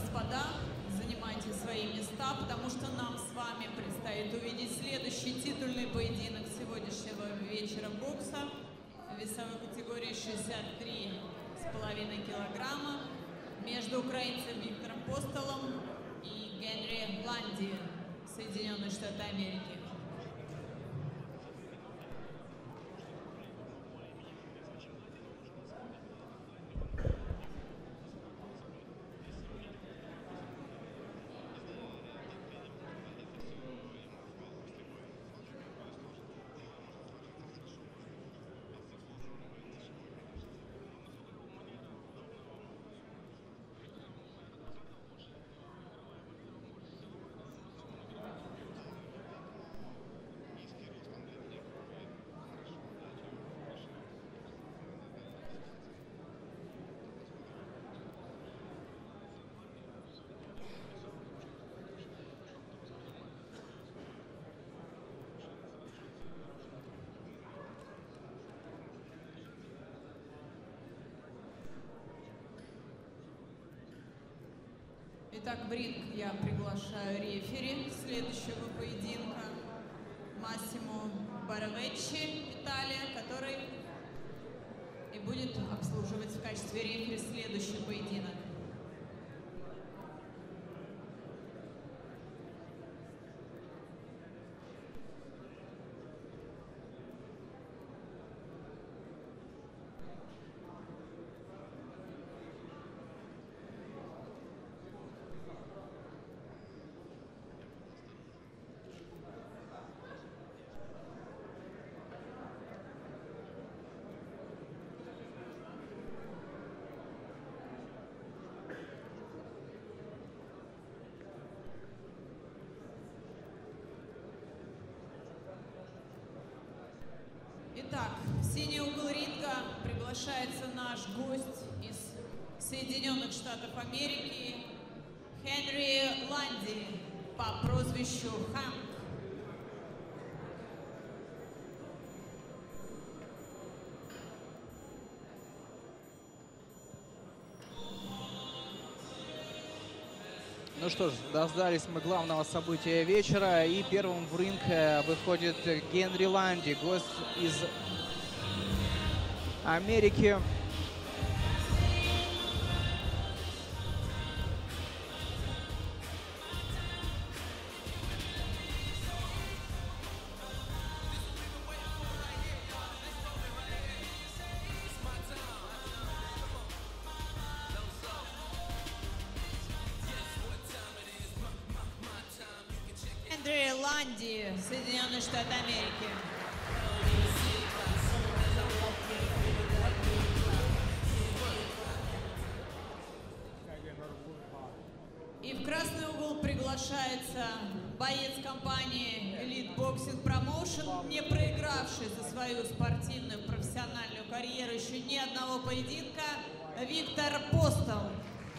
господа, занимайте свои места, потому что нам с вами предстоит увидеть следующий титульный поединок сегодняшнего вечера бокса в весовой категории 63,5 килограмма между украинцем Виктором Постолом и Генри Ланди, Соединенные Штаты Америки. Итак, в ринг я приглашаю рефери следующего поединка Массимо Баровеччи, Италия, который и будет обслуживать в качестве рефери следующий поединок. Итак, в синий угол ринга приглашается наш гость из Соединенных Штатов Америки Генри Ланди по прозвищу Ханк. Ну что ж, дождались мы главного события вечера, и первым в ринг выходит Генри Ланди, гость из Америки. Генри Ланди, Соединенные Штаты Америки. И в красный угол приглашается боец компании Elite Boxing Promotion, не проигравший за свою спортивную профессиональную карьеру еще ни одного поединка, Виктор Постол.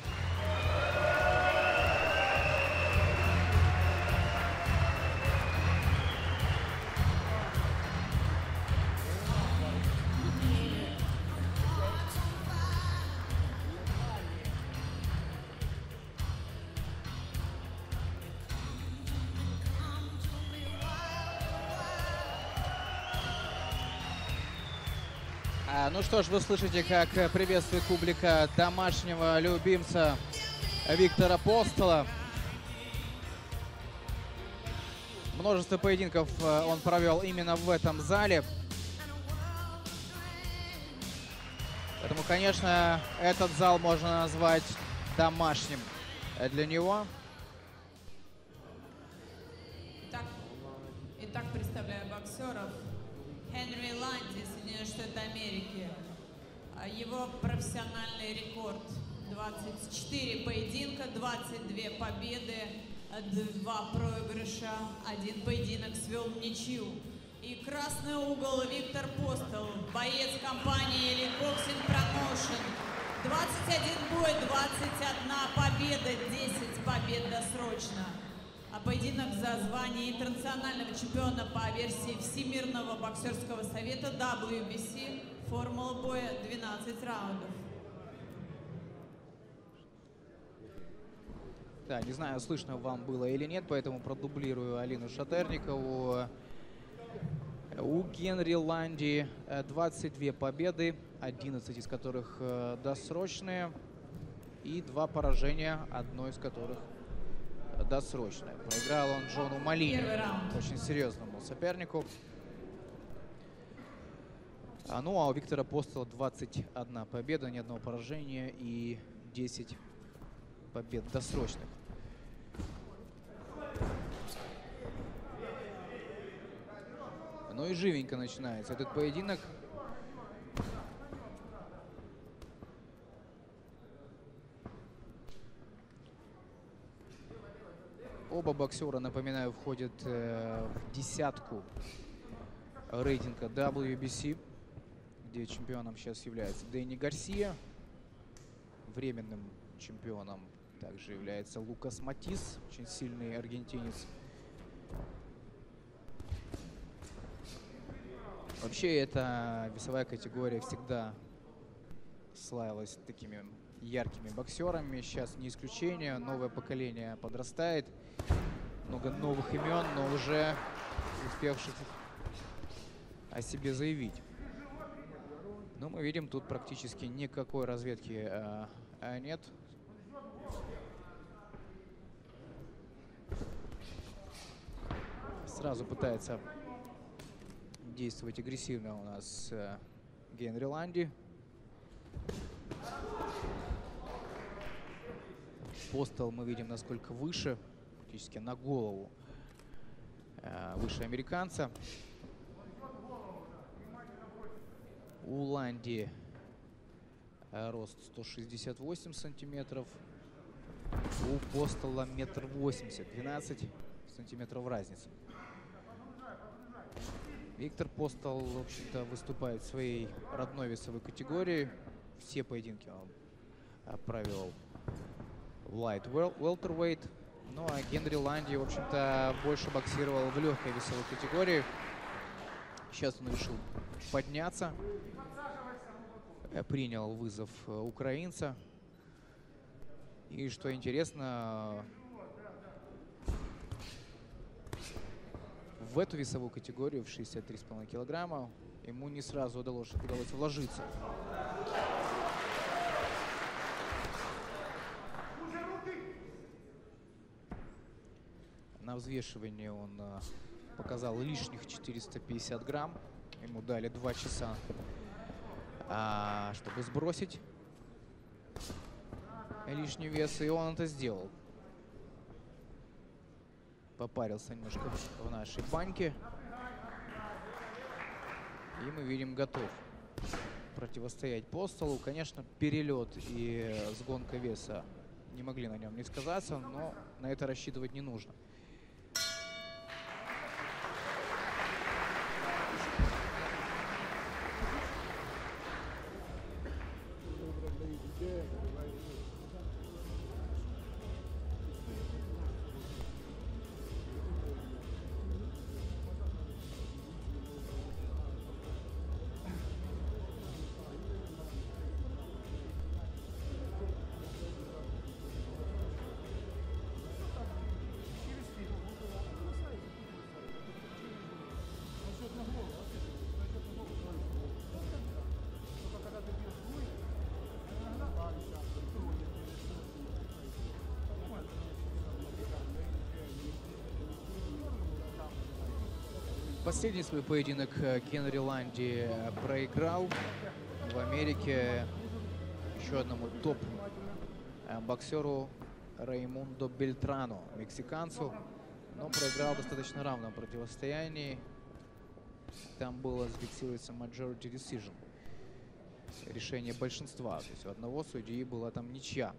Ну что ж, вы слышите, как приветствует публика домашнего любимца Виктора Постола. Множество поединков он провел именно в этом зале. Поэтому, конечно, этот зал можно назвать домашним для него. Итак, представляю боксеров. Генри Ланди, Соединенные Штаты Америки. Его профессиональный рекорд 24 поединка, 22 победы, 2 проигрыша, 1 поединок свел в ничью. И красный угол Виктор Постол, боец компании Elite Boxing Promotion. 21 бой, 21 победа, 10 побед досрочно. А поединок за звание интернационального чемпиона по версии Всемирного боксерского совета WBC, формула боя 12 раундов. Да, не знаю, слышно вам было или нет, поэтому продублирую Алину Шатерникову. У Генри Ланди 22 победы, 11 из которых досрочные, и 2 поражения, одно из которых досрочное. Проиграл он Джону Малини, очень серьезному сопернику. Ну а у Виктора Постела 21 победа, ни одного поражения и 10 побед досрочных. Ну и живенько начинается этот поединок. Оба боксера, напоминаю, входят в десятку рейтинга WBC, где чемпионом сейчас является Дэнни Гарсия. Временным чемпионом также является Лукас Матис, очень сильный аргентинец. Вообще, эта весовая категория всегда славилась такими яркими боксерами. Сейчас не исключение. Новое поколение подрастает. Много новых имен, но уже успевших о себе заявить. Но мы видим, тут практически никакой разведки нет. Сразу пытается действовать агрессивно у нас Генри Ланди. Постел мы видим, насколько выше, практически на голову выше американца. У Ланди рост 168 сантиметров, у Постела 1,80 м, 12 сантиметров разница. Виктор Постел, в общем-то, выступает в своей родной весовой категории. Все поединки он провел в light welterweight. Ну а Генри Ланди, в общем-то, больше боксировал в легкой весовой категории. Сейчас он решил подняться. Принял вызов украинца. И что интересно, в эту весовую категорию, в 63,5 килограмма, ему не сразу удалось вложиться. На взвешивании он показал лишних 450 грамм. Ему дали 2 часа, чтобы сбросить лишний вес, и он это сделал. Попарился немножко в нашей баньке. И мы видим, готов противостоять Постелу. Конечно, перелет и сгонка веса не могли на нем не сказаться, но на это рассчитывать не нужно. Последний свой поединок Генри Ланди проиграл в Америке еще одному топ-боксеру Раймундо Бельтрано, мексиканцу, но проиграл в достаточно равном противостоянии. Там было зафиксируется majority decision, решение большинства, то есть у одного судьи была там ничья.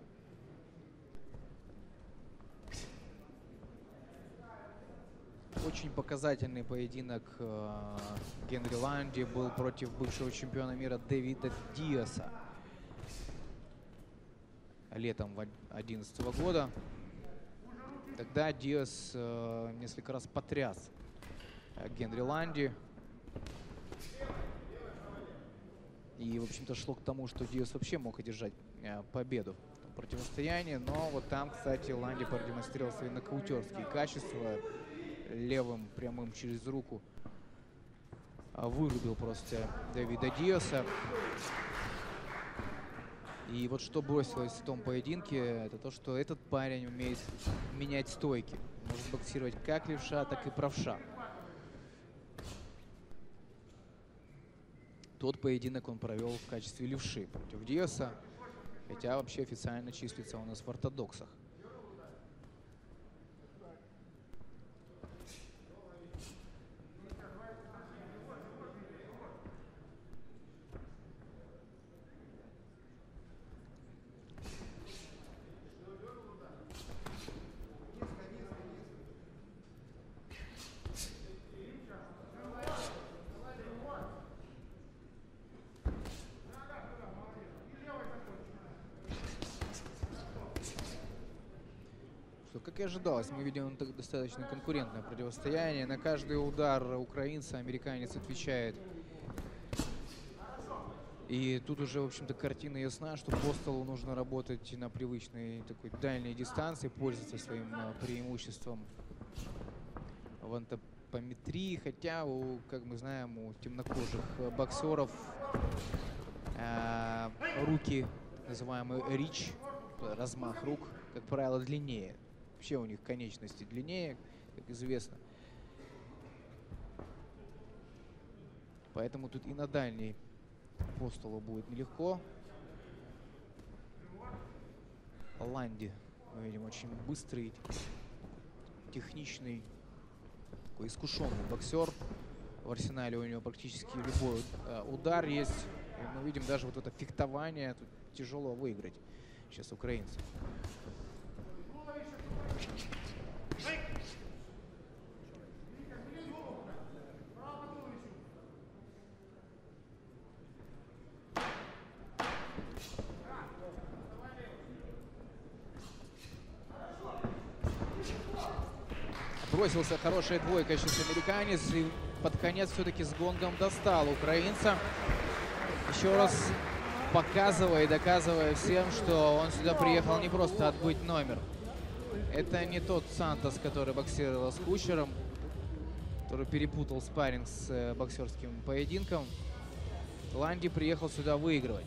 Очень показательный поединок Генри Ланди был против бывшего чемпиона мира Дэвида Диаса летом 2011 года. Тогда Диас несколько раз потряс Генри Ланди. И, в общем-то, шло к тому, что Диас вообще мог одержать победу противостоянии. Но вот там, кстати, Ланди продемонстрировал свои нокаутерские качества. Левым прямым через руку вырубил просто Давида Диаса. И вот что бросилось в том поединке, это то, что этот парень умеет менять стойки. Может боксировать как левша, так и правша. Тот поединок он провел в качестве левши против Диаса, хотя вообще официально числится у нас в ортодоксах. Как и ожидалось, мы видим достаточно конкурентное противостояние. На каждый удар украинца американец отвечает. И тут уже, в общем-то, картина ясна, что Постолу нужно работать на привычной такой дальней дистанции, пользоваться своим преимуществом в антропометрии. Хотя, как мы знаем, у темнокожих боксеров руки, называемый рич, размах рук, как правило, длиннее. Вообще у них конечности длиннее, как известно. Поэтому тут и на дальней Постолу будет нелегко. Ланди, мы видим, очень быстрый, техничный, такой искушенный боксер. В арсенале у него практически любой удар есть. И мы видим даже вот это фехтование. Тут тяжело выиграть сейчас украинцев. Бросился хорошая двойка сейчас американец. И под конец все-таки с гонгом достал украинца. Еще раз показывая и доказывая всем, что он сюда приехал не просто отбыть номер. Это не тот Сантос, который боксировал с Кучером, который перепутал спарринг с боксерским поединком. Ланди приехал сюда выигрывать.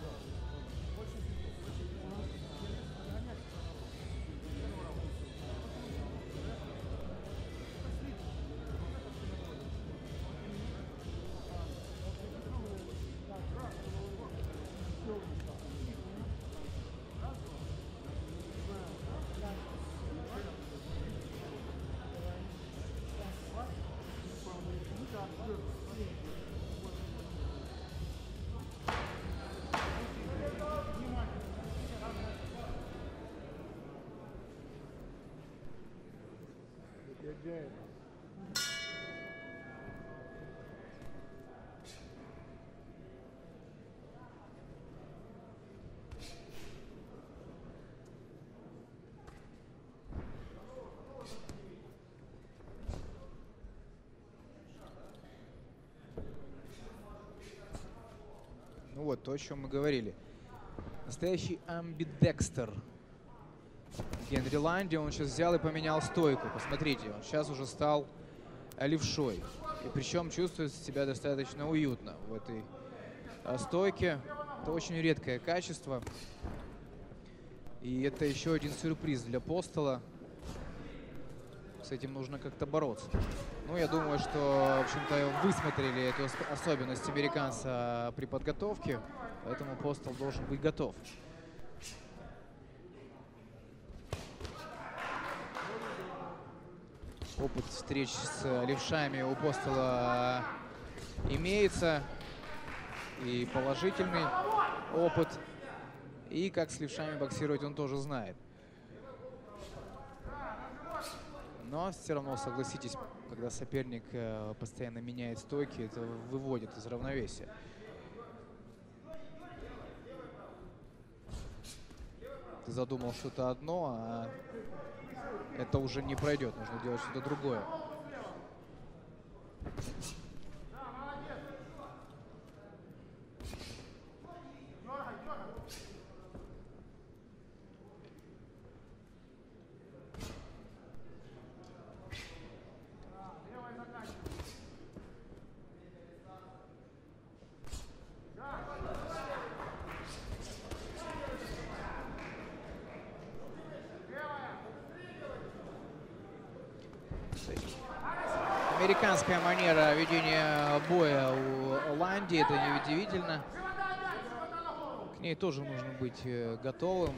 Ну вот, то, о чем мы говорили. Настоящий амбидекстер Генри Ланди. Он сейчас взял и поменял стойку. Посмотрите, он сейчас уже стал левшой. И причем чувствует себя достаточно уютно в этой стойке. Это очень редкое качество. И это еще один сюрприз для Постола. С этим нужно как-то бороться. Ну, я думаю, что, в общем-то, высмотрели эту особенность американца при подготовке. Поэтому Постол должен быть готов. Опыт встреч с левшами у Постола имеется. И положительный опыт. И как с левшами боксировать он тоже знает. Но все равно, согласитесь, когда соперник постоянно меняет стойки, это выводит из равновесия. Ты задумал что-то одно, а это уже не пройдет. Нужно делать что-то другое. этим. Американская манера ведения боя у Ланди, это неудивительно. К ней тоже нужно быть готовым.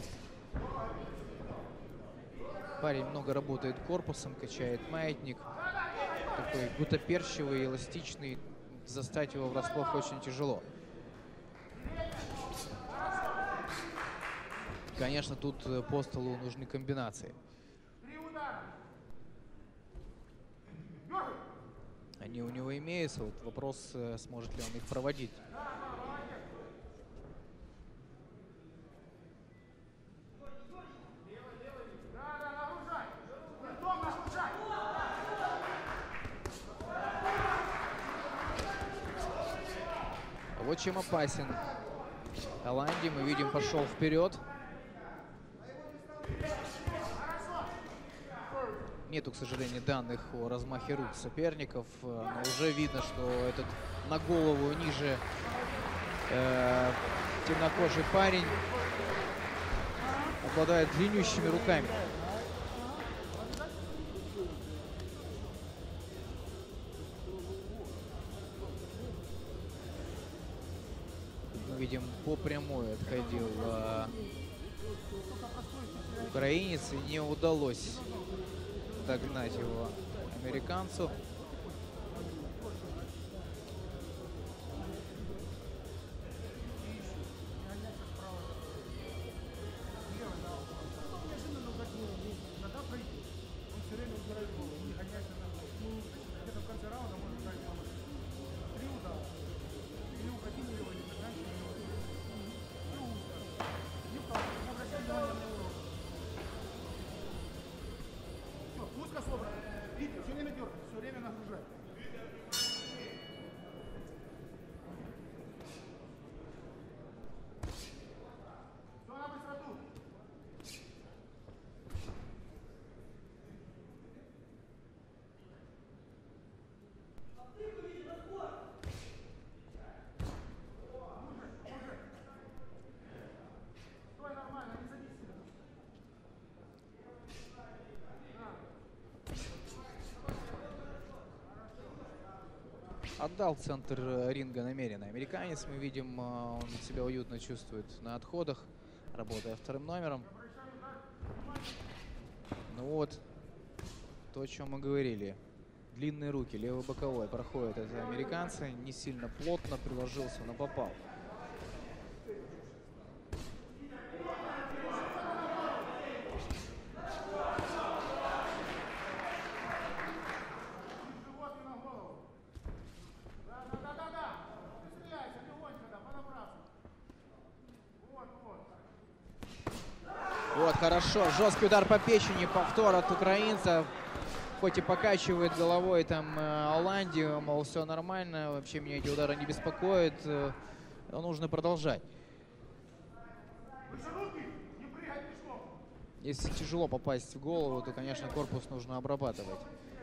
Парень много работает корпусом, качает маятник. Такой гутоперчивый, эластичный. Застать его врасплох очень тяжело. Конечно, тут по столу нужны комбинации. Они у него имеются. Вот вопрос, сможет ли он их проводить. Вот чем опасен Ланди. Мы видим, пошел вперед. Нету, к сожалению, данных о размахе рук соперников, но уже видно, что этот на голову ниже темнокожий парень обладает длиннющими руками. Мы видим, по прямой отходил украинец, и не удалось догнать его американцу. Отдал центр ринга намеренно американец. Мы видим, он себя уютно чувствует на отходах, работая вторым номером. Ну вот, то, о чем мы говорили. Длинные руки, левый боковой проходят это американцы. Не сильно плотно, приложился, но попал. Вот, хорошо. Жесткий удар по печени, повтор от украинца. Хоть и покачивает головой там Ланди, мол, все нормально, вообще меня эти удары не беспокоят, но нужно продолжать. Если тяжело попасть в голову, то, конечно, корпус нужно обрабатывать.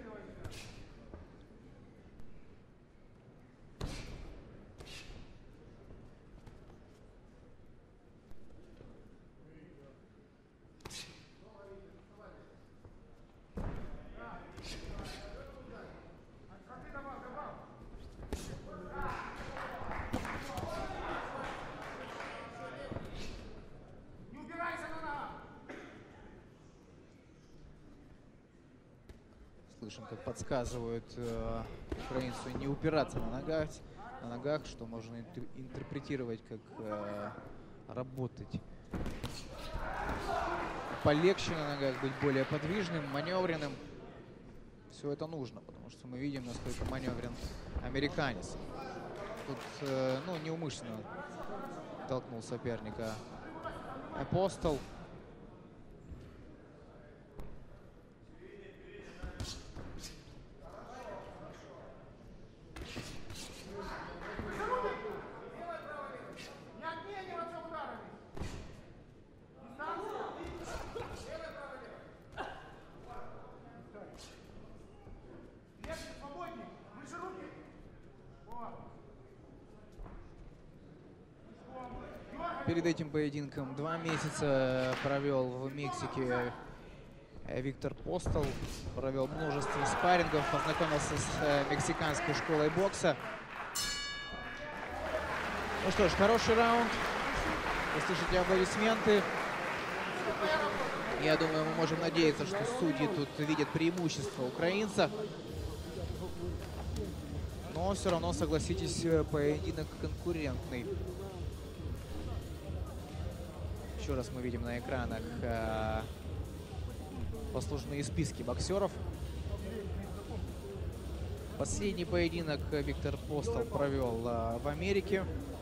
Слышим, как подсказывают украинцу не упираться на ногах, что можно интерпретировать как работать полегче на ногах, быть более подвижным, маневренным. Все это нужно, потому что мы видим, насколько маневрен американец. Тут ну, неумышленно толкнул соперника Апостол. Перед этим поединком 2 месяца провел в Мексике Виктор Постол провел множество спаррингов, познакомился с мексиканской школой бокса. Ну что ж, хороший раунд. Вы слышите аплодисменты. Я думаю, мы можем надеяться, что судьи тут видят преимущество украинца. Но все равно, согласитесь, поединок конкурентный. Еще раз мы видим на экранах послужные списки боксеров. Последний поединок Виктор Постол провел в Америке.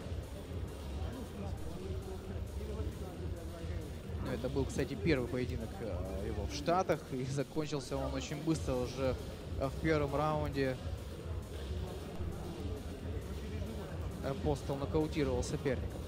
Это был, кстати, первый поединок его в Штатах. И закончился он очень быстро, уже в первом раунде. Постол нокаутировал соперника.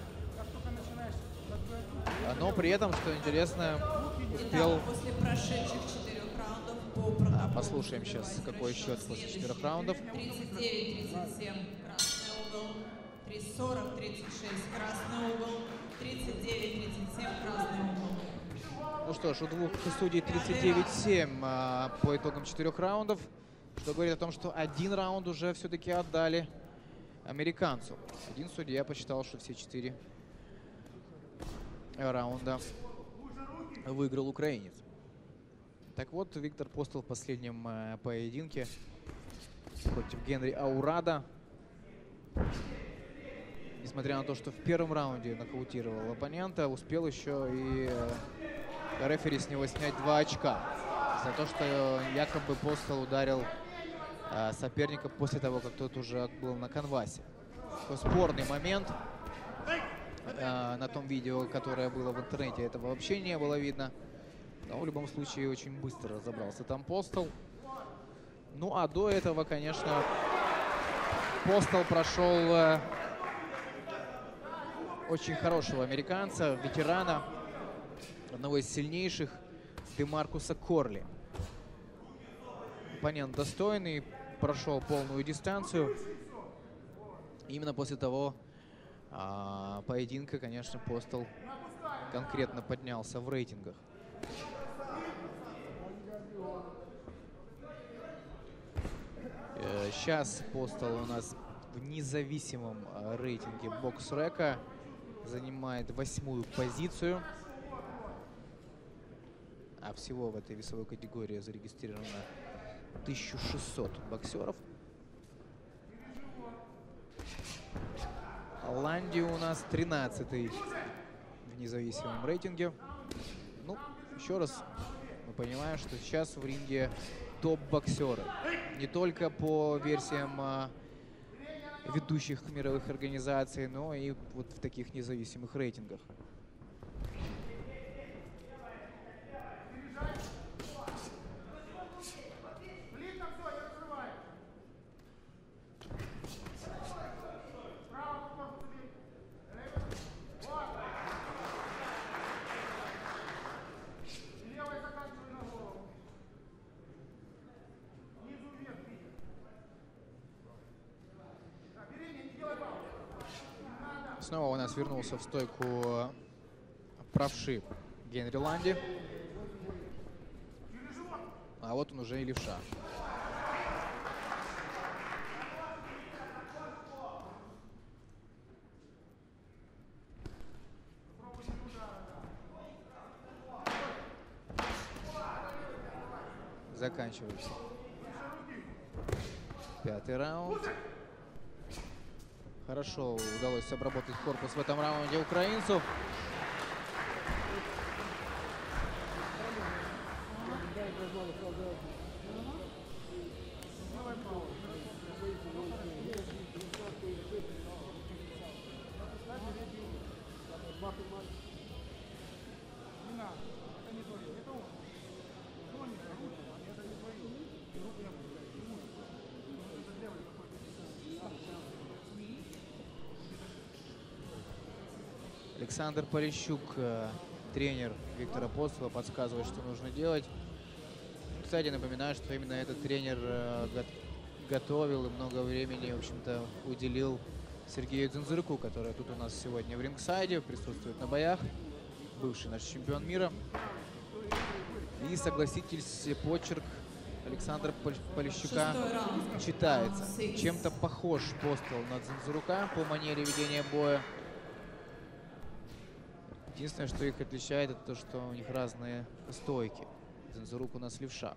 Но при этом, что интересно, успел... После прошедших 4 раундов по протоколу. Послушаем сейчас, какой счет после 4 раундов. 39-37 красный угол, 40-36 красный угол, 39-37 красный угол. Ну что ж, у двух судей 39-7 по итогам 4 раундов, что говорит о том, что один раунд уже все-таки отдали американцу. Один судья посчитал, что все 4 раунда выиграл украинец. Так вот, Виктор Постол в последнем поединке против Генри Аурада, несмотря на то, что в первом раунде нокаутировал оппонента, успел еще и рефери с него снять 2 очка за то, что якобы Постол ударил соперника после того, как тот уже был на канвасе. Такой спорный момент. На том видео, которое было в интернете, этого вообще не было видно. Но в любом случае очень быстро разобрался там Постол. Ну а до этого, конечно, Постол прошел очень хорошего американца, ветерана, одного из сильнейших, Демаркуса Корли. Оппонент достойный, прошел полную дистанцию. Именно после того поединка, конечно, Постол конкретно поднялся в рейтингах. Сейчас Постол у нас в независимом рейтинге BoxRec занимает 8-ю позицию. А всего в этой весовой категории зарегистрировано 1600 боксеров. Ланди у нас 13-й в независимом рейтинге. Ну, еще раз мы понимаем, что сейчас в ринге топ-боксеры. Не только по версиям ведущих мировых организаций, но и вот в таких независимых рейтингах. Снова у нас вернулся в стойку правши Генри Ланди. А вот он уже и левша. Заканчивается 5-й раунд. Хорошо удалось обработать корпус в этом раунде украинцу. Александр Полищук, тренер Виктора Постола, подсказывает, что нужно делать. Кстати, напоминаю, что именно этот тренер готовил и много времени, в общем-то, уделил Сергею Дзинзырку, который тут у нас сегодня в рингсайде, присутствует на боях, бывший наш чемпион мира. И, согласитесь, почерк Александра Полищука Шестой раунд. читается. Чем-то похож Постол на Дзензурука по манере ведения боя. Единственное, что их отличает, это то, что у них разные стойки. Дзензурук у нас левша.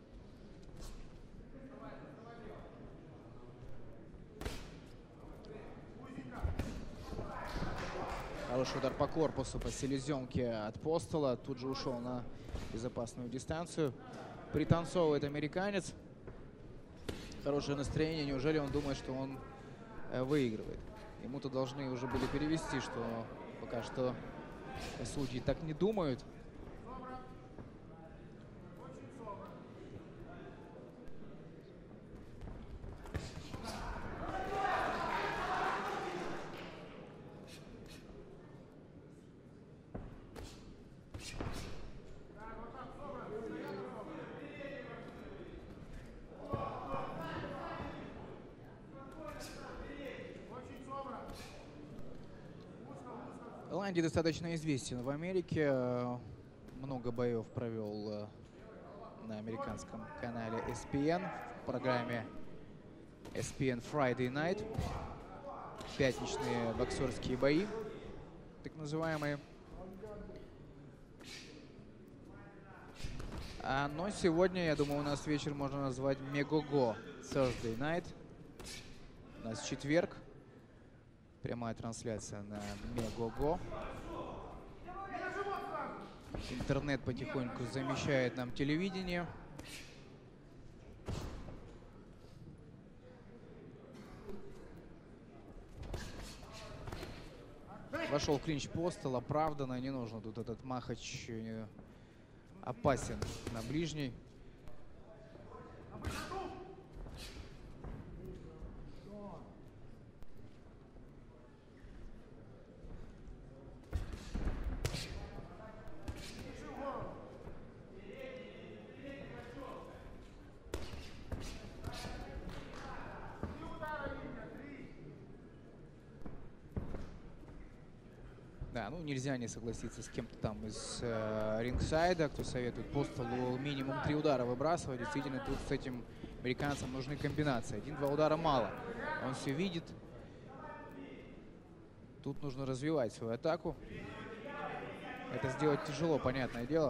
Хороший удар по корпусу, по селезенке от Постола. Тут же ушел на безопасную дистанцию. Пританцовывает американец. Хорошее настроение. Неужели он думает, что он выигрывает? Ему-то должны уже были перевести, что пока что судьи так не думают. Ланди достаточно известен в Америке. Много боев провел на американском канале ESPN в программе ESPN Friday Night. Пятничные боксерские бои, так называемые. Но сегодня, я думаю, у нас вечер можно назвать Мегого Thursday Night. У нас четверг. Прямая трансляция на Мегого. Интернет потихоньку замещает нам телевидение. Вошел в клинч Постол, оправданно, не нужно. Тут этот Махач опасен на ближней. Да, ну нельзя не согласиться с кем-то там из рингсайда, кто советует Постолу минимум 3 удара выбрасывать. Действительно, тут с этим американцам нужны комбинации. 1-2 удара мало. Он все видит. Тут нужно развивать свою атаку. Это сделать тяжело, понятное дело.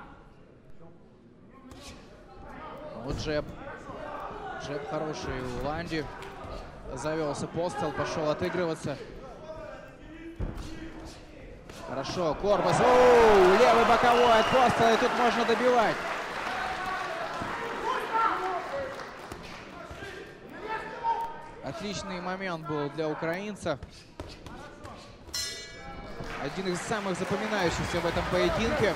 Вот джеб. Джеб хороший у Ланди. Завелся Постол, пошел отыгрываться. Хорошо, корпус. Левый боковой от Постола, и тут можно добивать. Отличный момент был для украинца. Один из самых запоминающихся в этом поединке.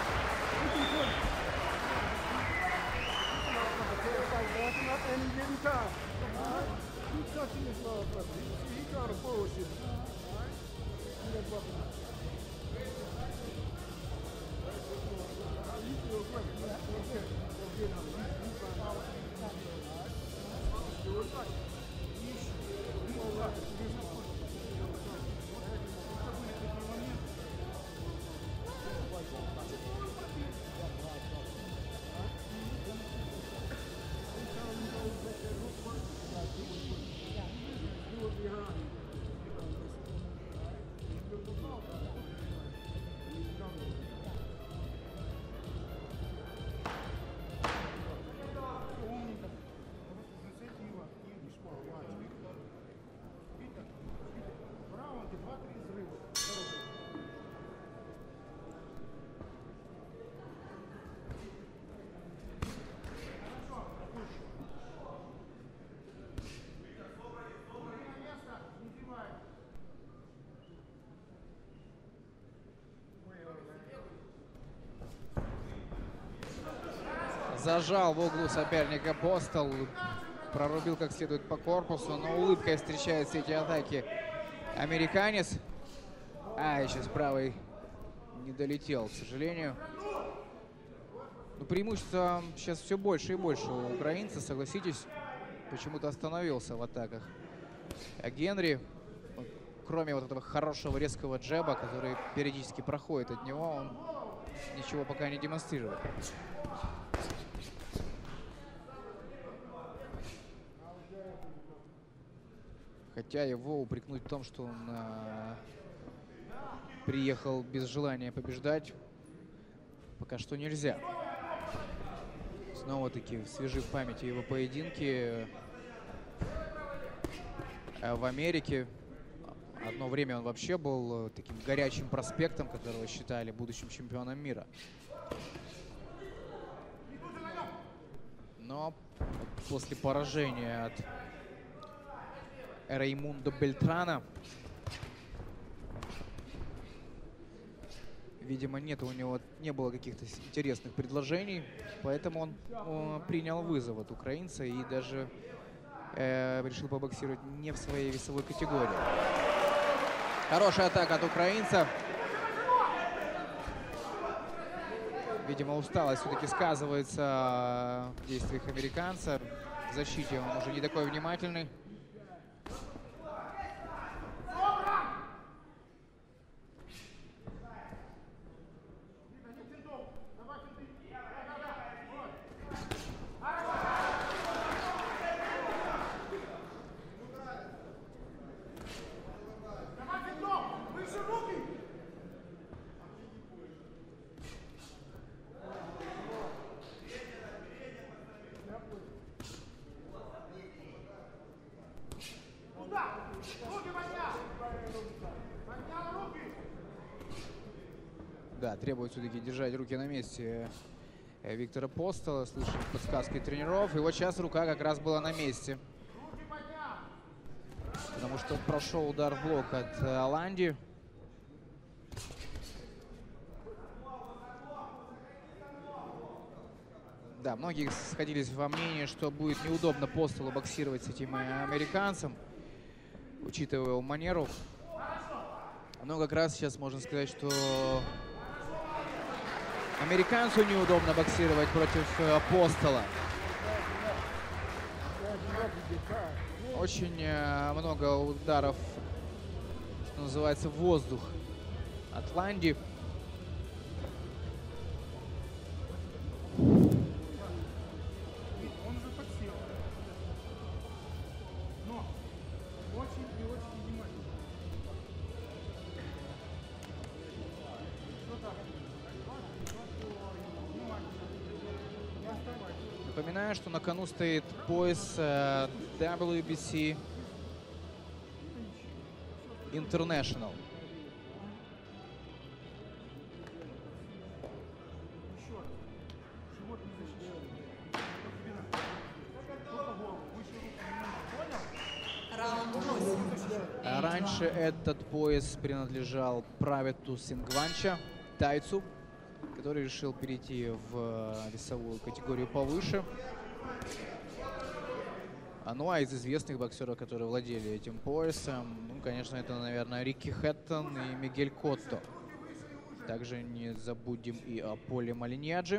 Зажал в углу соперника Постол. Прорубил как следует по корпусу, но улыбкой встречает все эти атаки американец. Еще с правой не долетел, к сожалению. Но преимущество сейчас все больше и больше у украинца, согласитесь. Почему-то остановился в атаках Генри. Кроме вот этого хорошего резкого джеба, который периодически проходит от него, он ничего пока не демонстрирует. Хотя его упрекнуть в том, что он приехал без желания побеждать, пока что нельзя. Снова-таки свежи в памяти его поединки в Америке. Одно время он вообще был таким горячим проспектом, которого считали будущим чемпионом мира. Но после поражения от Реймундо Бельтрана, видимо, у него не было каких-то интересных предложений, поэтому он принял вызов от украинца и даже решил побоксировать не в своей весовой категории. Хорошая атака от украинца. Видимо, усталость все-таки сказывается в действиях американца. В защите он уже не такой внимательный. Да, требует все-таки держать руки на месте Виктора Постола. Слышим подсказки тренеров. И вот сейчас рука как раз была на месте. Потому что прошел удар в блок от Ланди. Да, многие сходились во мнении, что будет неудобно Постолу боксировать с этим американцем, учитывая его манеру. Но как раз сейчас можно сказать, что американцу неудобно боксировать против Постола. Очень много ударов, что называется, в воздух от Ланди. Напоминаю, что на кону стоит пояс WBC International. Раньше этот пояс принадлежал Правету Сингванча, тайцу, который решил перейти в весовую категорию повыше. Ну а из известных боксеров, которые владели этим поясом, ну, конечно, это, наверное, Рикки Хэттон и Мигель Котто. Также не забудем и о Поле Малиньяджи.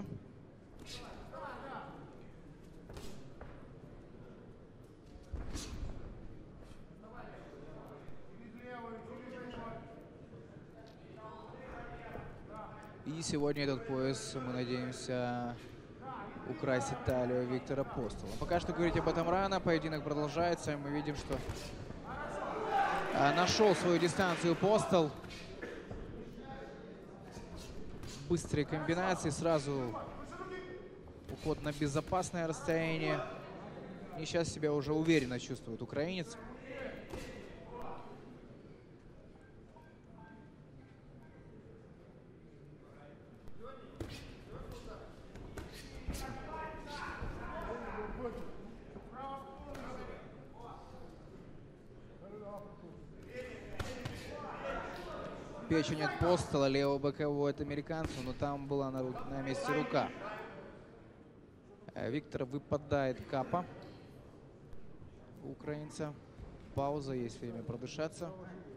И сегодня этот пояс, мы надеемся, украсит талию Виктора Постола. Пока что говорить об этом рано, поединок продолжается, и мы видим, что нашел свою дистанцию Постол. Быстрые комбинации, сразу уход на безопасное расстояние. И сейчас себя уже уверенно чувствует украинец. Печень от Постола, левого бокового от американца, но там была на месте рука. Виктор выпадает капа у украинца. Пауза, есть время продышаться.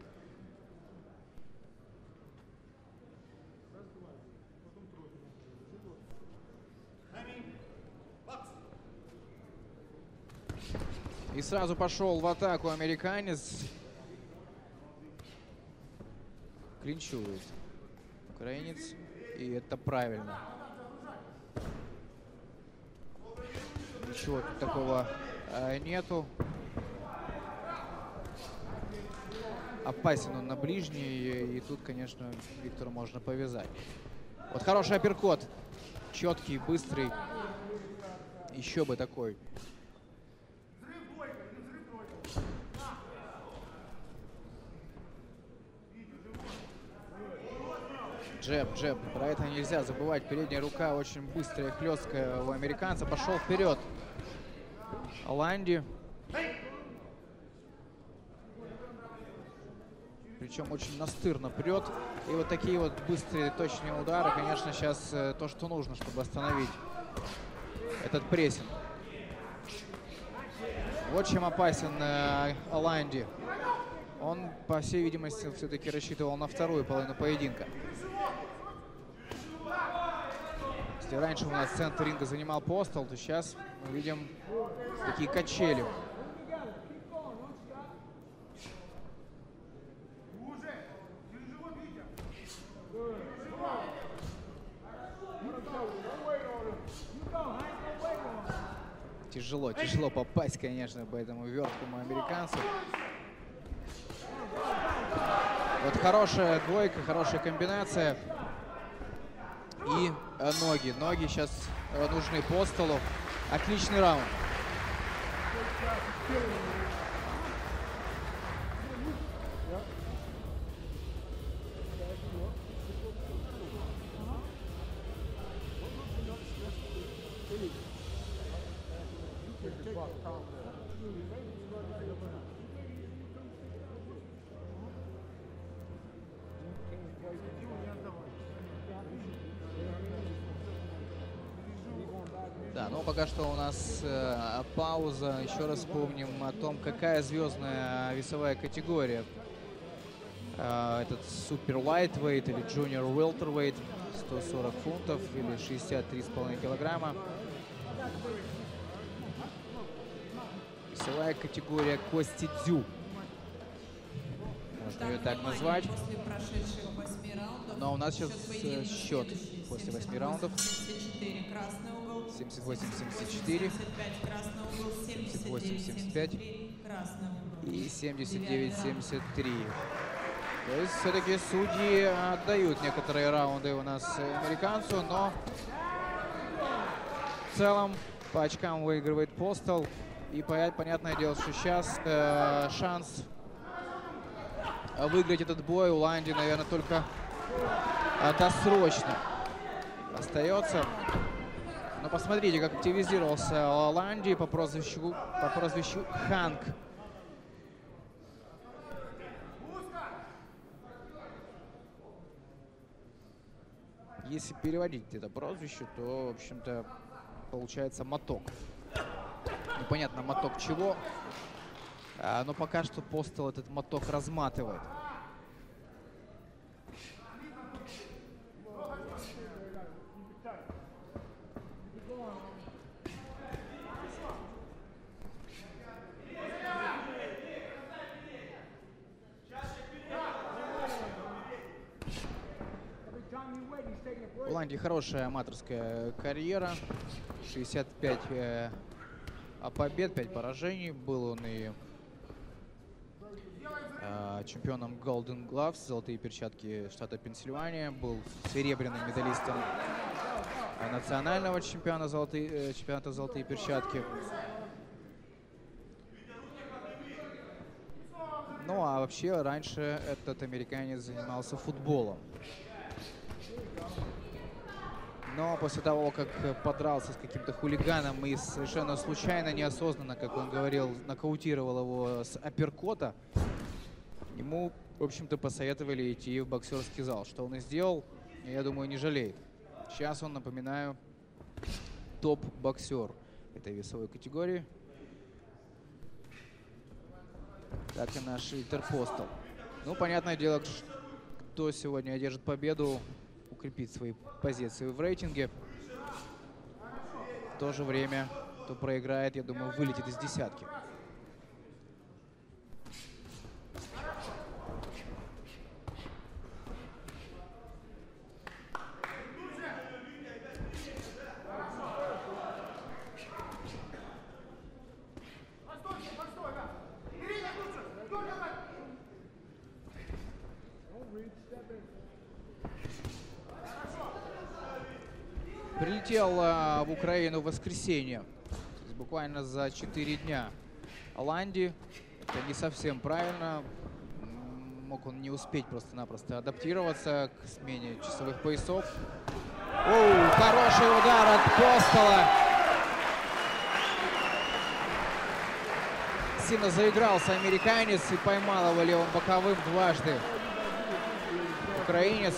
И сразу пошел в атаку американец. Клинчует украинец. и это правильно. Ничего тут такого нету. Опасен он на ближней, и тут, конечно, Виктору можно повязать. Вот хороший апперкот. Четкий, быстрый. Еще бы такой. Джеб. Про это нельзя забывать. Передняя рука очень быстрая, хлесткая у американца. Пошел вперед Ланди. Причем очень настырно прет. И вот такие вот быстрые, точные удары, конечно, сейчас то, что нужно, чтобы остановить этот прессинг. Вот чем опасен Ланди. Он, по всей видимости, все-таки рассчитывал на вторую половину поединка. Если раньше у нас центр ринга занимал Постол, то сейчас мы видим такие качели. Тяжело попасть, конечно, по этому верткому американцу. Вот хорошая двойка, хорошая комбинация. И ноги. Ноги сейчас нужны Постолу. Отличный раунд. Да, но пока что у нас пауза. Еще раз вспомним о том, какая звездная весовая категория. Этот супер лайтвейт или джуниор welterweight, 140 фунтов или 63,5 килограмма. Весовая категория Кости Дзю. Можно ее так назвать. Но у нас сейчас счет после 8 раундов. 78-74, 78-75 и 79-73. То есть все-таки судьи отдают некоторые раунды у нас американцу, но в целом по очкам выигрывает Постол. И понятное дело, что сейчас шанс выиграть этот бой у Ланди, наверное, только досрочно остается. Но посмотрите, как активизировался Ланди по прозвищу Ханк. Если переводить это прозвище, то, в общем-то, получается моток. Непонятно, моток чего. Но пока что Постол этот моток разматывает. У Ланди хорошая аматорская карьера. 65 побед, 5 поражений. Был он и чемпионом Golden Gloves, золотые перчатки штата Пенсильвания. Был серебряным медалистом национального чемпионата золотые перчатки. Ну а вообще раньше этот американец занимался футболом. Но после того, как подрался с каким-то хулиганом и совершенно случайно, неосознанно, как он говорил, нокаутировал его с апперкота, ему, в общем-то, посоветовали идти в боксерский зал. Что он и сделал, я думаю, не жалеет. Сейчас он, напоминаю, топ-боксер этой весовой категории. Так и наш Интерпостол. Ну, понятное дело, кто сегодня одержит победу, укрепит свои позиции в рейтинге. В то же время, кто проиграет, я думаю, вылетит из десятки. Прилетел в Украину в воскресенье, то есть буквально за 4 дня. Ланди, это не совсем правильно. Мог он не успеть просто-напросто адаптироваться к смене часовых поясов. Оу, хороший удар от Постола. Сильно заигрался американец и поймал его левым боковым дважды. Украинец.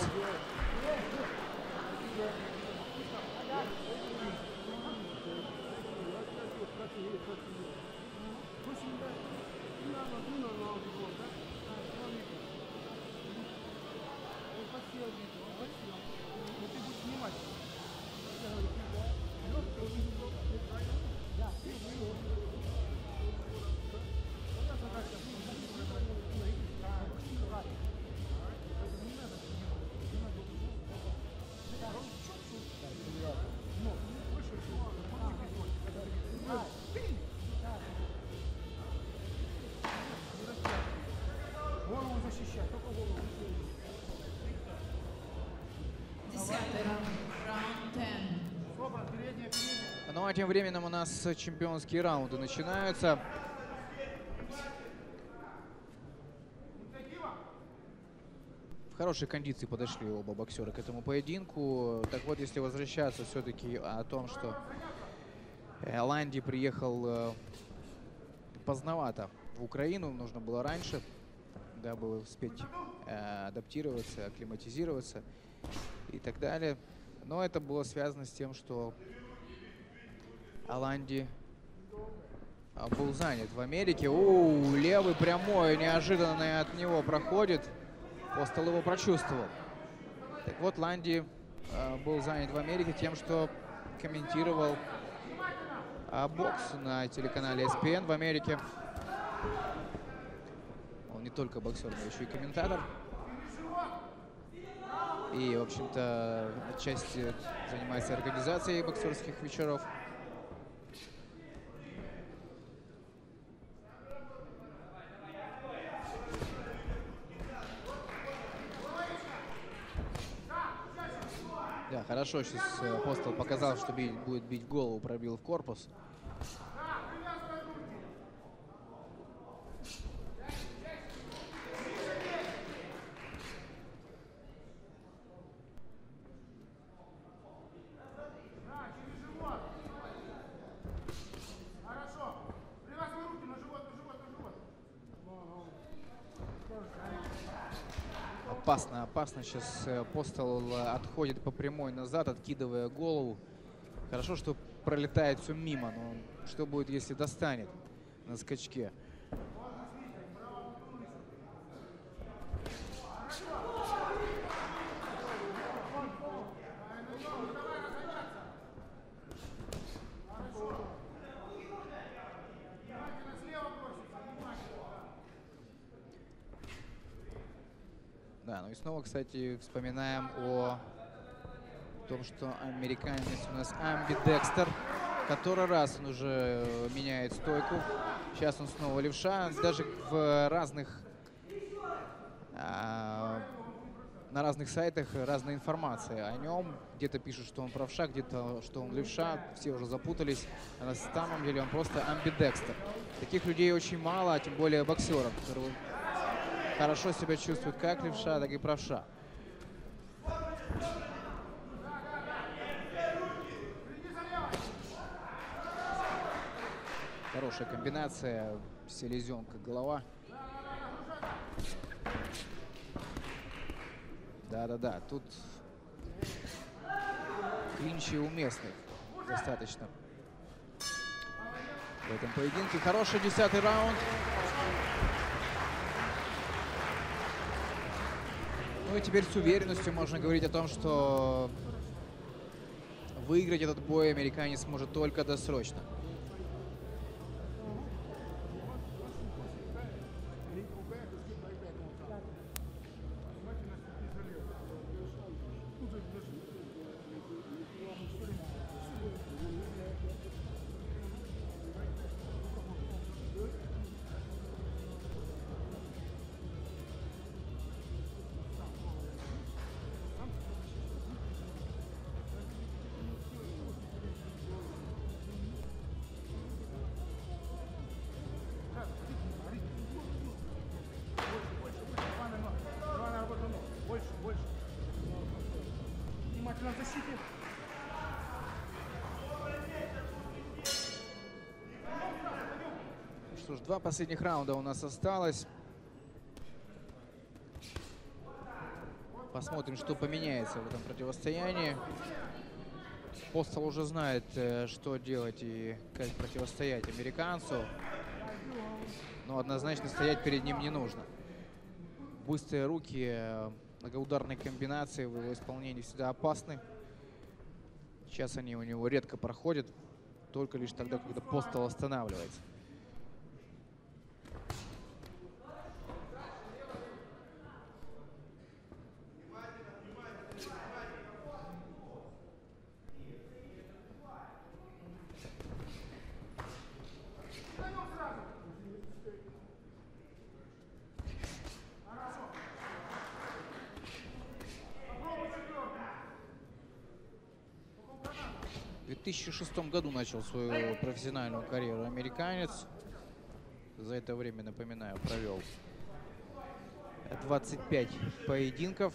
Ну а тем временем у нас чемпионские раунды начинаются. В хорошей кондиции подошли оба боксера к этому поединку. Так вот, если возвращаться все-таки о том, что Ланди приехал поздновато в Украину, нужно было раньше, дабы успеть адаптироваться, акклиматизироваться и так далее. Но это было связано с тем, что Ланди был занят в Америке. Левый прямой, неожиданно от него проходит. Постол его прочувствовал. Так вот, Ланди был занят в Америке тем, что комментировал бокс на телеканале ESPN в Америке. Он не только боксер, но еще и комментатор. И, в общем-то, отчасти занимается организацией боксерских вечеров. Да, хорошо сейчас Постол показал, что будет бить в голову, пробил в корпус. Опасно, опасно. Сейчас Постол отходит по прямой назад, откидывая голову. Хорошо, что пролетает все мимо, но что будет, если достанет на скачке? Да, ну и снова, кстати, вспоминаем о том, что американец у нас амбидекстер. Который раз он уже меняет стойку. Сейчас он снова левша. Даже в разных на разных сайтах разная информация о нем. Где-то пишут, что он правша, где-то, что он левша. Все уже запутались. А на самом деле он просто амбидекстер. Таких людей очень мало, а тем более боксеров, которые хорошо себя чувствуют как левша, так и правша. Хорошая комбинация, селезенка, голова. Да-да-да, тут клинчи уместных достаточно в этом поединке. Хороший 10-й раунд. Ну и теперь с уверенностью можно говорить о том, что выиграть этот бой американец сможет только досрочно. Что ж, 2 последних раунда у нас осталось. Посмотрим, что поменяется в этом противостоянии. Постол уже знает, что делать и как противостоять американцу. Но однозначно стоять перед ним не нужно. Быстрые руки, многоударные комбинации в его исполнении всегда опасны. Сейчас они у него редко проходят, только лишь тогда, когда Постол останавливается. В 2006 году начал свою профессиональную карьеру американец. За это время, напоминаю, провел 25 поединков.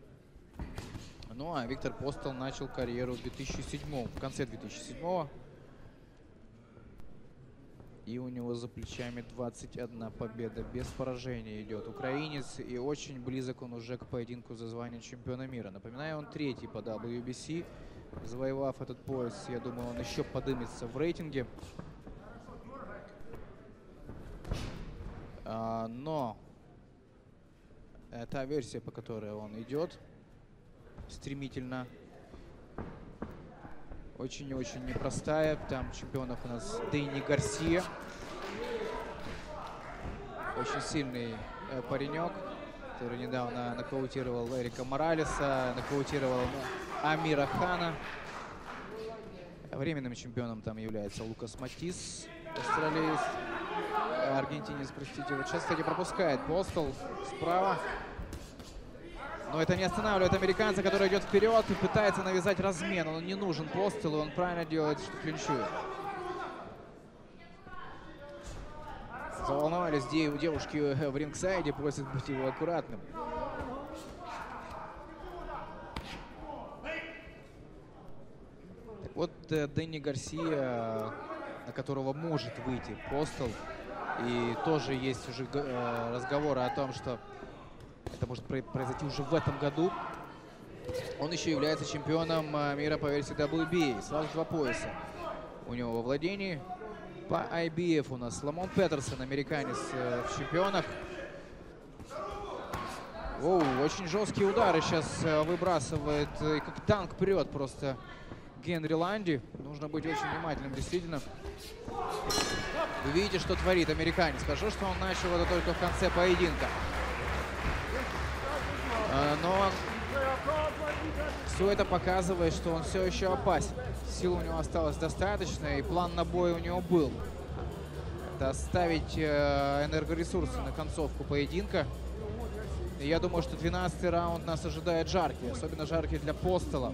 Ну а Виктор Постол начал карьеру в конце 2007-го. И у него за плечами 21 победа. Без поражения идет украинец. И очень близок он уже к поединку за звание чемпиона мира. Напоминаю, он 3-й по WBC. Завоевав этот пояс, я думаю, он еще подымется в рейтинге. Но та версия, по которой он идет стремительно, очень и очень непростая. Там чемпионов у нас Дэнни Гарсия. Очень сильный паренек, который недавно нокаутировал Эрика Моралеса, нокаутировал Амира Хана. Временным чемпионом там является Лукас Матис, австралиец, аргентинец, простите. Вот сейчас, кстати, пропускает Постол справа. Но это не останавливает американца, который идет вперед и пытается навязать размен. Он не нужен Постолу, он правильно делает, что клинчует. Заволновались девушки в рингсайде, просят быть его аккуратным. Так вот, Дэнни Гарсия, на которого может выйти Постол. И тоже есть уже разговоры о том, что это может произойти уже в этом году. Он еще является чемпионом мира по версии WBA. Сразу 2 пояса у него во владении. По IBF у нас Ламон Петерсон, американец, в чемпионах. Оу, очень жесткие удары сейчас выбрасывает, и как танк прет просто Генри Ланди. Нужно быть очень внимательным, действительно. Вы видите, что творит американец. Хорошо, что он начал это только в конце поединка. Но все это показывает, что он все еще опасен. Сил у него осталось достаточно, и план на бой у него был. Это оставить энергоресурсы на концовку поединка. И я думаю, что 12-й раунд нас ожидает жаркий, особенно жаркий для Постола.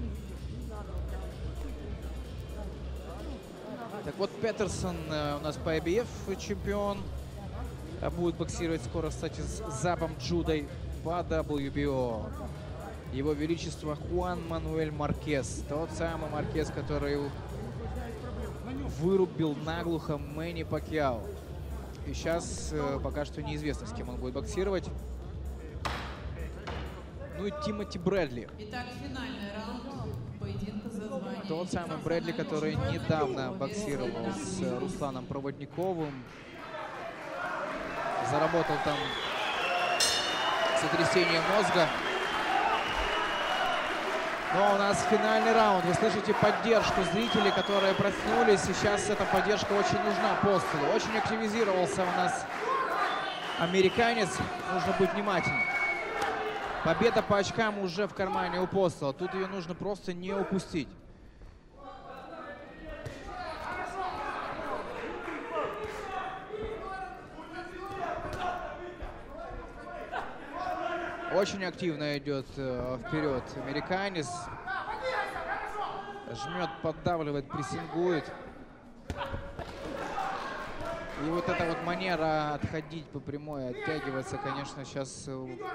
Так вот, Петерсон у нас по IBF чемпион. Будет боксировать скоро, кстати, с Забом Джудой по WBO. Его Величество Хуан Мануэль Маркес. Тот самый Маркес, который вырубил наглухо Мэнни Пакьяо. И сейчас пока что неизвестно, с кем он будет боксировать. Ну и Тимоти Брэдли. Итак, финальный раунд поединка за звание. Тот самый Брэдли, который недавно боксировал с Русланом Проводниковым. Заработал там сотрясение мозга. Но у нас финальный раунд. Вы слышите поддержку зрителей, которые проснулись. И сейчас эта поддержка очень нужна Постолу. Очень активизировался у нас американец. Нужно быть внимательным. Победа по очкам уже в кармане у Постола. Тут ее нужно просто не упустить. Очень активно идет вперед американец. Жмет, поддавливает, прессингует. И вот эта вот манера отходить по прямой, оттягиваться, конечно, сейчас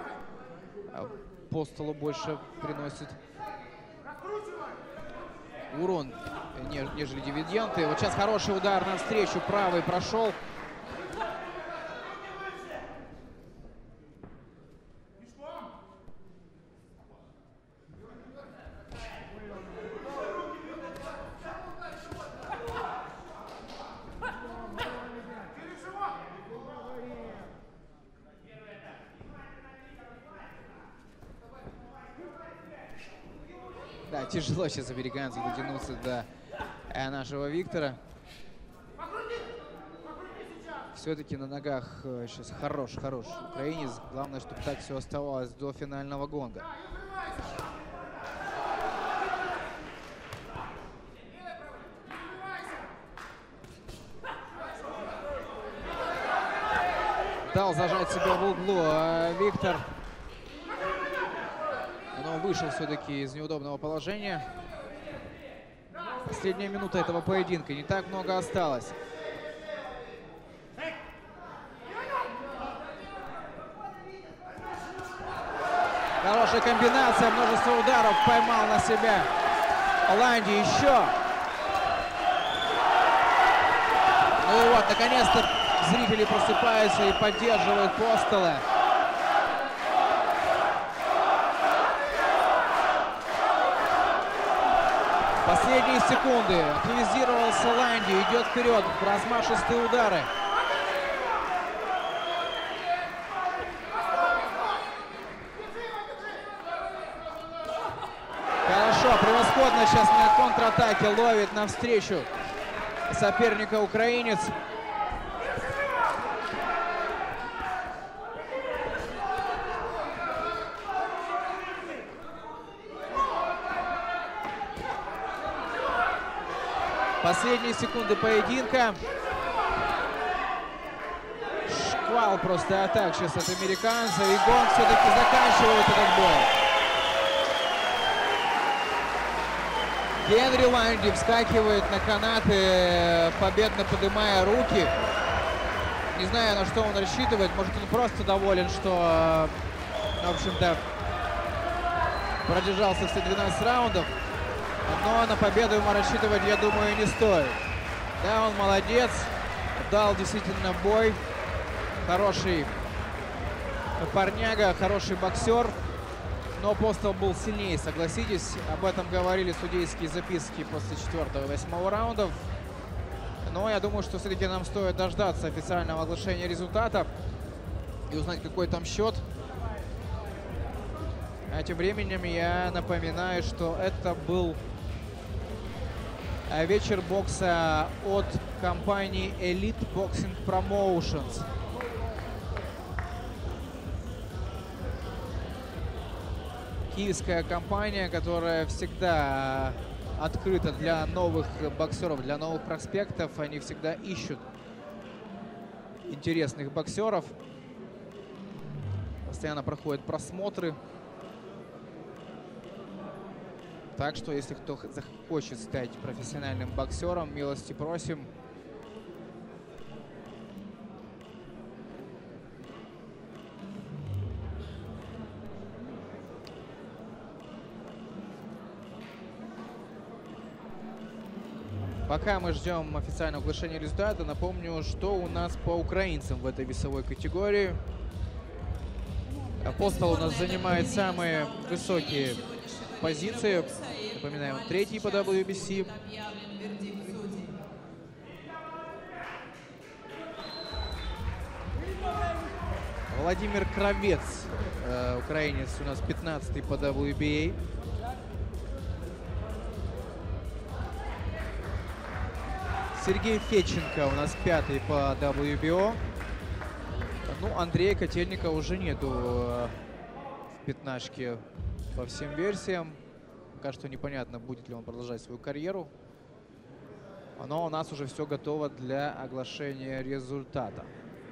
Постолу больше приносит урон, нежели дивиденды. Вот сейчас хороший удар навстречу, правый прошел. тяжело сейчас американцу дотянуться до нашего Виктора. Все-таки на ногах сейчас хорош украинец. Главное, чтобы так все оставалось до финального гонга. Дал зажать себя в углу Виктор. Но вышел все-таки из неудобного положения. Последняя минута этого поединка. Не так много осталось. Хорошая комбинация, множество ударов. Поймал на себя Ланди еще. Ну и вот, наконец-то зрители просыпаются и поддерживают Постела. Последние секунды. Активизировался Ланди, идет вперед. Размашистые удары. Хорошо, превосходно сейчас на контратаке ловит навстречу соперника украинец. Последние секунды поединка. Шквал просто атак сейчас от американца. И гонг все-таки заканчивает этот бой. Генри Ланди вскакивает на канаты, победно поднимая руки. Не знаю, на что он рассчитывает. Может, он просто доволен, что, в общем-то, продержался все 12 раундов. Но на победу ему рассчитывать, я думаю, не стоит. Да, он молодец. Дал действительно бой. Хороший парняга, хороший боксер. Но Постел был сильнее, согласитесь. Об этом говорили судейские записки после 4-го и 8-го раундов. Но я думаю, что все-таки нам стоит дождаться официального оглашения результата и узнать, какой там счет. А тем временем я напоминаю, что это был вечер бокса от компании Elite Boxing Promotions. Киевская компания, которая всегда открыта для новых боксеров, для новых проспектов. Они всегда ищут интересных боксеров. Постоянно проходят просмотры. Так что, если кто захочет стать профессиональным боксером, милости просим. Пока мы ждем официального оглашения результата, напомню, что у нас по украинцам в этой весовой категории. Постел у нас занимает самые высокие позиции. Напоминаем, он 3-й по WBC. Владимир Кравец, украинец, у нас 15-й по WBA. Сергей Федченко у нас 5-й по WBO. Ну, Андрея Котельника уже нету в пятнашке по всем версиям. Пока что непонятно, будет ли он продолжать свою карьеру. Но у нас уже все готово для оглашения результата.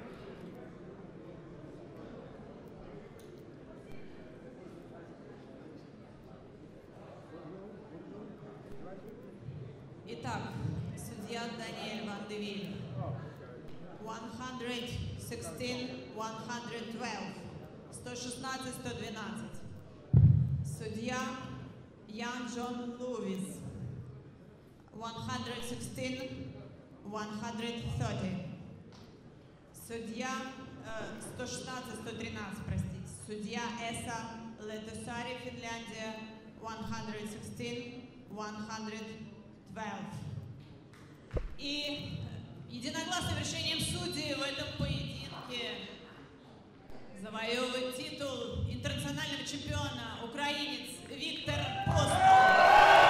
Итак, судья Даниэль Ван де Виль. 116-112. 116-112. Судья Ян Джон Луис. 116-130. Судья 116-113, простите. Судья Эса Летосари, Финляндия. 116-112. И единогласным решением судей в этом поединке завоевывает титул интернационального чемпиона украинец Виктор Постел.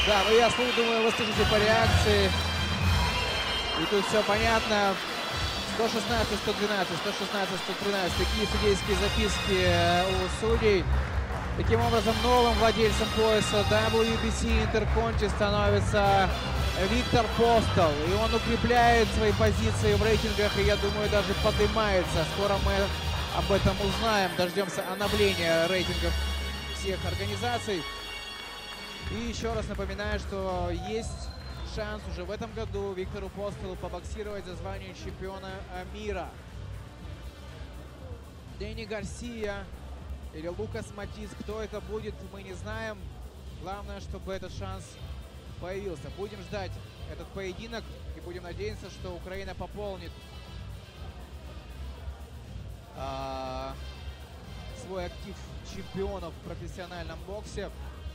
Да, ну я думаю, вы слышите по реакции. И тут все понятно. 116-112, 116-113. Такие судейские записки у судей. Таким образом, новым владельцем пояса WBC Interconti становится Виктор Постол. И он укрепляет свои позиции в рейтингах, и я думаю, даже поднимается. Скоро мы об этом узнаем. Дождемся обновления рейтингов всех организаций. И еще раз напоминаю, что есть шанс уже в этом году Виктору Постолу побоксировать за звание чемпиона мира. Дэнни Гарсия или Лукас Матис, кто это будет, мы не знаем. Главное, чтобы этот шанс появился. Будем ждать этот поединок и будем надеяться, что Украина пополнит свой актив чемпионов в профессиональном боксе.